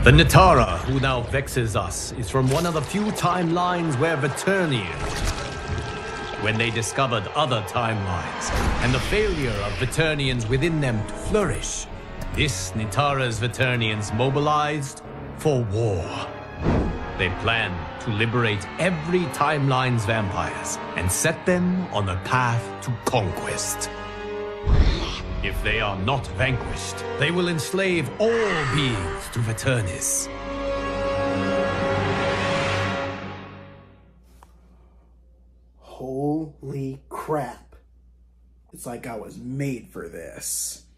The Nitara who now vexes us is from one of the few timelines where Veternians, when they discovered other timelines and the failure of Veternians within them to flourish, this Nitara's Veternians mobilized for war. They plan to liberate every timeline's vampires and set them on a path to conquest. If they are not vanquished, they will enslave all beings to Veternis. Holy crap. It's like I was made for this.